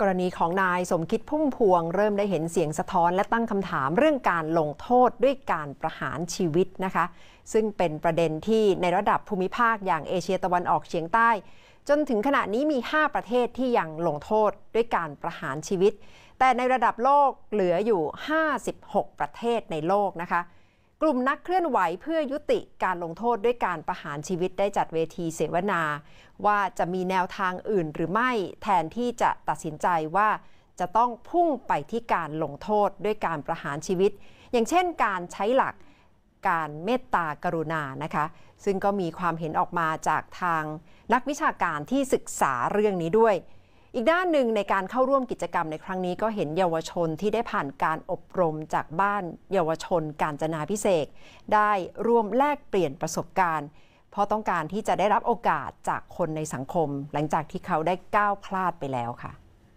กรณีของนายสมคิดพุ่มพวงเริ่มได้เห็นเสียงสะท้อนและตั้งคำถามเรื่องการลงโทษด้วยการประหารชีวิตนะคะซึ่งเป็นประเด็นที่ในระดับภูมิภาคอย่างเอเชียตะวันออกเฉียงใต้จนถึงขณะนี้มี5ประเทศที่ยังลงโทษด้วยการประหารชีวิตแต่ในระดับโลกเหลืออยู่56ประเทศในโลกนะคะกลุ่มนักเคลื่อนไหวเพื่อยุติการลงโทษด้วยการประหารชีวิตได้จัดเวทีเสวนาว่าจะมีแนวทางอื่นหรือไม่แทนที่จะตัดสินใจว่าจะต้องพุ่งไปที่การลงโทษด้วยการประหารชีวิตอย่างเช่นการใช้หลักการเมตตากรุณานะคะซึ่งก็มีความเห็นออกมาจากทางนักวิชาการที่ศึกษาเรื่องนี้ด้วยอีกด้านหนึ่งในการเข้าร่วมกิจกรรมในครั้งนี้ก็เห็นเยาวชนที่ได้ผ่านการอบรมจากบ้านเยาวชนกาญจนาภิเษกได้ร่วมแลกเปลี่ยนประสบการณ์เพราะต้องการที่จะได้รับโอกาสจากคนในสังคมหลังจากที่เขาได้ก้าวพลาดไปแล้วค่ะ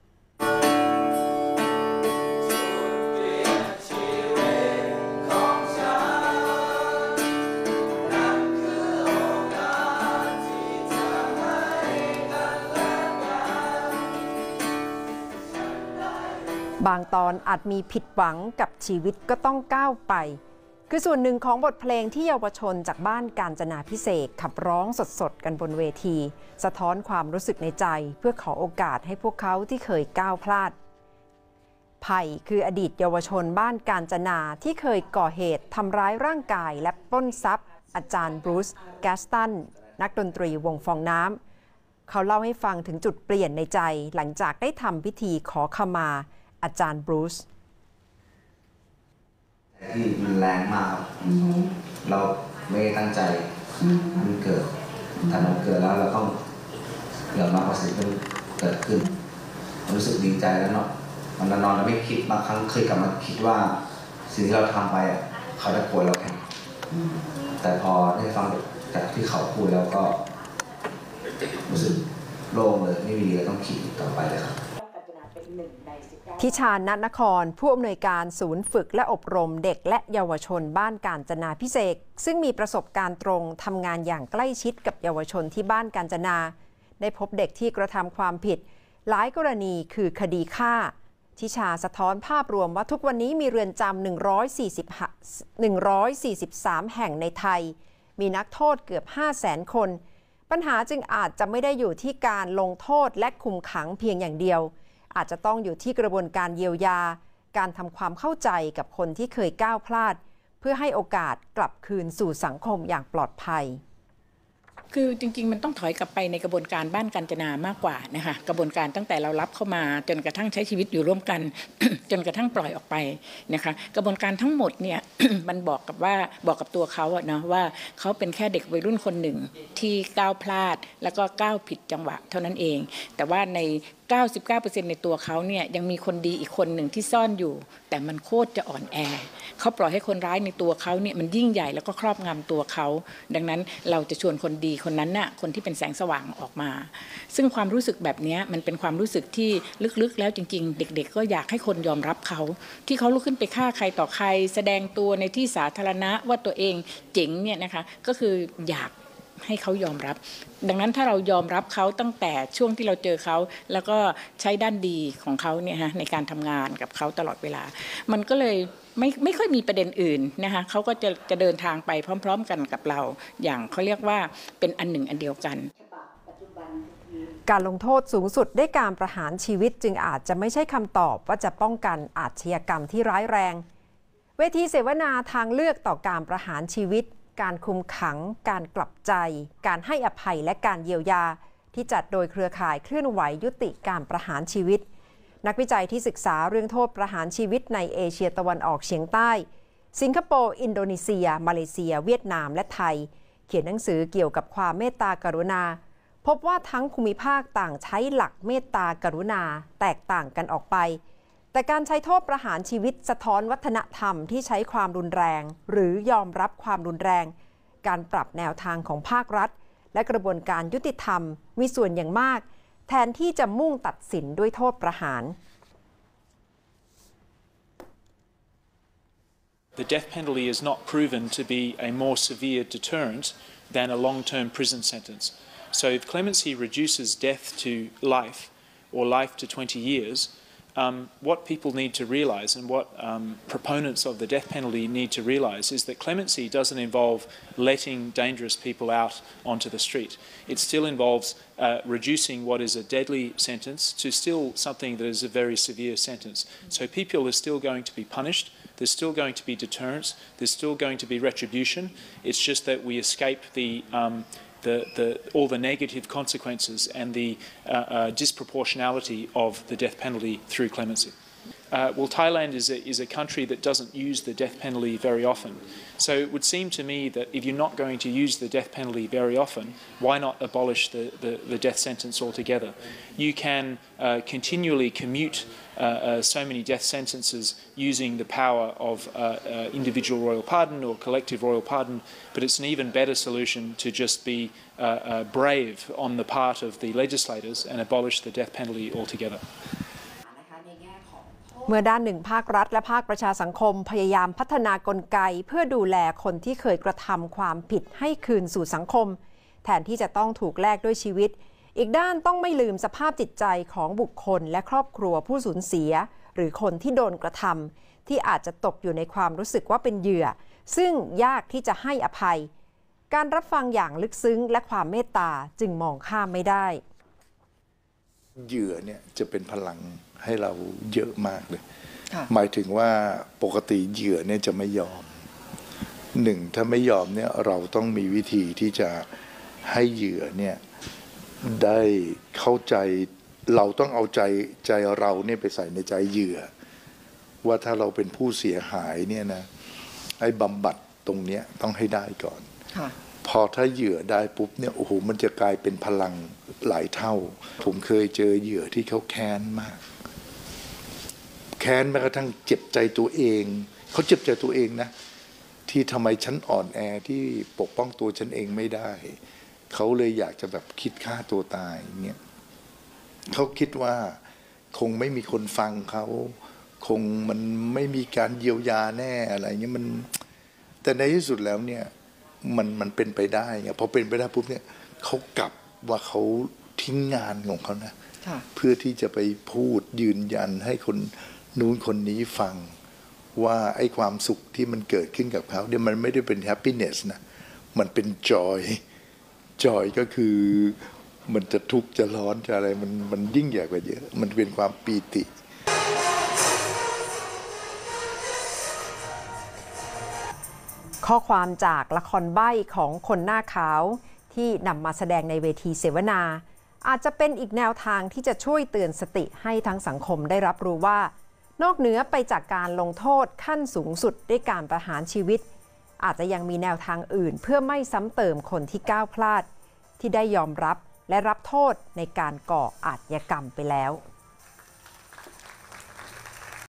บางตอนอาจมีผิดหวังกับชีวิตก็ต้องก้าวไปคือส่วนหนึ่งของบทเพลงที่เยาวชนจากบ้านกาญจนาภิเษกขับร้องสดๆกันบนเวทีสะท้อนความรู้สึกในใจเพื่อขอโอกาสให้พวกเขาที่เคยก้าวพลาดไผ่คืออดีตเยาวชนบ้านกาญจนาที่เคยก่อเหตุทำร้ายร่างกายและปล้นทรัพย์อาจารย์บรูซแกสตันนักดนตรีวงฟองน้ำเขาเล่าให้ฟังถึงจุดเปลี่ยนในใจหลังจากได้ทำพิธีขอขมาอาจารย์บรูซที่มันแรงมากเราไม่ตั้งใจมันเกิดแต่มันเกิดแล้วเราต้องยอมรับว่าสิ่งที่เกิดขึ้นรู้สึกดีใจแล้วเนาะมันนอนเราไม่คิดบางครั้งเคยกลับมาคิดว่าสิ่งที่เราทำไปเขาจะโกรธเราแค่แต่พอได้ฟังจากที่เขาพูดแล้วก็รู้สึกโล่งเลยไม่มีอะไรต้องคิดต่อไปเลยครับทิชาญ ณ นครผู้อำนวยการศูนย์ฝึกและอบรมเด็กและเยาวชนบ้านกาญจนาภิเษกซึ่งมีประสบการณ์ตรงทำงานอย่างใกล้ชิดกับเยาวชนที่บ้านกาญจนาได้พบเด็กที่กระทำความผิดหลายกรณีคือคดีฆ่าทิชาสะท้อนภาพรวมว่าทุกวันนี้มีเรือนจำ143 แห่งในไทยมีนักโทษเกือบ 500,000 คนปัญหาจึงอาจจะไม่ได้อยู่ที่การลงโทษและคุมขังเพียงอย่างเดียวอาจจะต้องอยู่ที่กระบวนการเยียวยาการทำความเข้าใจกับคนที่เคยก้าวพลาดเพื่อให้โอกาสกลับคืนสู่สังคมอย่างปลอดภัยคือจริงๆมันต้องถอยกลับไปในกระบวนการบ้านกาญจนามากกว่านะคะกระบวนการตั้งแต่เรารับเข้ามาจนกระทั่งใช้ชีวิตอยู่ร่วมกัน จนกระทั่งปล่อยออกไปนะคะกระบวนการทั้งหมดเนี่ย มันบอกกับตัวเขาอะนะว่าเขาเป็นแค่เด็กวัยรุ่นคนหนึ่งที่ก้าวพลาดแล้วก็ก้าวผิดจังหวะเท่านั้นเองแต่ว่าใน99% ในตัวเขาเนี่ยยังมีคนดีอีกคนหนึ่งที่ซ่อนอยู่แต่มันโคตรจะอ่อนแอเขาปล่อยให้คนร้ายในตัวเขาเนี่ยมันยิ่งใหญ่แล้วก็ครอบงำตัวเขาดังนั้นเราจะชวนคนดีคนนั้นน่ะคนที่เป็นแสงสว่างออกมาซึ่งความรู้สึกแบบนี้มันเป็นความรู้สึกที่ลึกๆแล้วจริงๆเด็กๆก็อยากให้คนยอมรับเขาที่เขาลุกขึ้นไปฆ่าใครต่อใครแสดงตัวในที่สาธารณะว่าตัวเองเจ๋งเนี่ยนะคะก็คืออยากให้เขายอมรับดังนั้นถ้าเรายอมรับเขาตั้งแต่ช่วงที่เราเจอเขาแล้วก็ใช้ด้านดีของเขาเนี่ยฮะในการทำงานกับเขาตลอดเวลามันก็เลยไม่ค่อยมีประเด็นอื่นนะคะเขาก็จะเดินทางไปพร้อมๆกันกับเราอย่างเขาเรียกว่าเป็นอันหนึ่งอันเดียวกันการลงโทษสูงสุดด้วยการประหารชีวิตจึงอาจจะไม่ใช่คำตอบว่าจะป้องกันอาชญากรรมที่ร้ายแรงเวทีเสวนาทางเลือกต่อการประหารชีวิตการคุมขังการกลับใจการให้อภัยและการเยียวยาที่จัดโดยเครือข่ายเคลื่อนไหวยุติการประหารชีวิตนักวิจัยที่ศึกษาเรื่องโทษประหารชีวิตในเอเชียตะวันออกเฉียงใต้สิงคโปร์อินโดนีเซียมาเลเซียเวียดนามและไทยเขียนหนังสือเกี่ยวกับความเมตตากรุณาพบว่าทั้งภูมิภาคต่างใช้หลักเมตตากรุณาแตกต่างกันออกไปแต่การใช้โทษประหารชีวิตสะท้อนวัฒนธรรมที่ใช้ความรุนแรงหรือยอมรับความรุนแรงการปรับแนวทางของภาครัฐและกระบวนการยุติธรรมมีส่วนอย่างมากแทนที่จะมุ่งตัดสินด้วยโทษประหาร The death penalty is not proven to be a more severe deterrent than a long-term prison sentence. So if clemency reduces death to life or life to 20 years, what people need to realise and what proponents of the death penalty need to realise is that clemency doesn't involve letting dangerous people out onto the street. It still involves reducing what is a deadly sentence to still something that is a very severe sentence. So people are still going to be punished, there's still going to be deterrence, there's still going to be retribution. It's just that we escape all the negative consequences and the disproportionality of the death penalty through clemency. Well, Thailand is a country that doesn't use the death penalty very often. So it would seem to me that if you're not going to use the death penalty very often, why not abolish the death sentence altogether? You can continually commute so many death sentences using the power of individual royal pardon or collective royal pardon, but it's an even better solution to just be brave on the part of the legislators and abolish the death penalty altogether. เมื่อด้านหนึ่งภาครัฐและภาคประชาสังคมพยายามพัฒนากลไกเพื่อดูแลคนที่เคยกระทำความผิดให้คืนสู่สังคมแทนที่จะต้องถูกแลกด้วยชีวิตอีกด้านต้องไม่ลืมสภาพจิตใจของบุคคลและครอบครัวผู้สูญเสียหรือคนที่โดนกระทำที่อาจจะตกอยู่ในความรู้สึกว่าเป็นเหยื่อซึ่งยากที่จะให้อภัยการรับฟังอย่างลึกซึ้งและความเมตตาจึงมองข้ามไม่ได้เหยื่อเนี่ยจะเป็นพลังให้เราเยอะมากเลยหมายถึงว่าปกติเหยื่อเนี่ยจะไม่ยอมหนึ่งถ้าไม่ยอมเนี่ยเราต้องมีวิธีที่จะให้เหยื่อเนี่ยได้เข้าใจเราต้องเอาใจเราเนี่ยไปใส่ในใจเหยื่อว่าถ้าเราเป็นผู้เสียหายเนี่ยนะไอ้บำบัดตรงเนี้ยต้องให้ได้ก่อนพอถ้าเหยื่อได้ปุ๊บเนี่ยโอ้โหมันจะกลายเป็นพลังหลายเท่าผมเคยเจอเหยื่อที่เขาแค้นมากแค้นแม้กระทั่งเจ็บใจตัวเองเขาเจ็บใจตัวเองนะที่ทำไมฉันอ่อนแอที่ปกป้องตัวฉันเองไม่ได้เขาเลยอยากจะแบบคิดฆ่าตัวตายเงี้ยเขาคิดว่าคงไม่มีคนฟังเขาคงมันไม่มีการเยียวยาแน่อะไรเงี้ยมันแต่ในที่สุดแล้วเนี่ยมันเป็นไปได้ไงพอเป็นไปได้ปุ๊บเนี่ยเขากลับว่าเขาทิ้งงานของเขานะเพื่อที่จะไปพูดยืนยันให้คนนู้นคนนี้ฟังว่าไอ้ความสุขที่มันเกิดขึ้นกับเขาเนี่ยมันไม่ได้เป็น happiness นะมันเป็น joy ก็คือมันจะทุกข์จะร้อนจะอะไรมันยิ่งใหญ่กว่าเยอะมันเป็นความปีติข้อความจากละครใบ้ของคนหน้าขาวที่นำมาแสดงในเวทีเสวนาอาจจะเป็นอีกแนวทางที่จะช่วยเตือนสติให้ทั้งสังคมได้รับรู้ว่านอกเหนือไปจากการลงโทษขั้นสูงสุดด้วยการประหารชีวิตอาจจะยังมีแนวทางอื่นเพื่อไม่ซ้ำเติมคนที่ก้าวพลาดที่ได้ยอมรับและรับโทษในการก่ออาชญากรรมไปแล้ว